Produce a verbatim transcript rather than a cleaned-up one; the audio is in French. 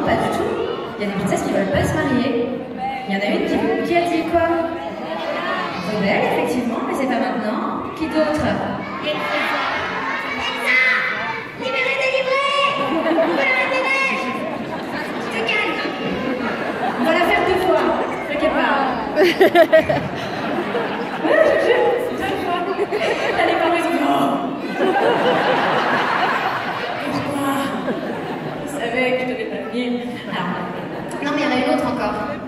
non, pas du tout. Il y a des princesses qui veulent pas se marier. Il y en a une qui, qui a dit quoi? Rebelle, effectivement, mais c'est pas maintenant. Qui d'autre? Libéré, délivré. Je te calme. On va la faire deux fois. T'inquiète pas. Ouais, je jure, deux fois. Elle est pas raison. Pourquoi? Je savais que je devais pas venir. Alors, non, mais il y en a une autre encore.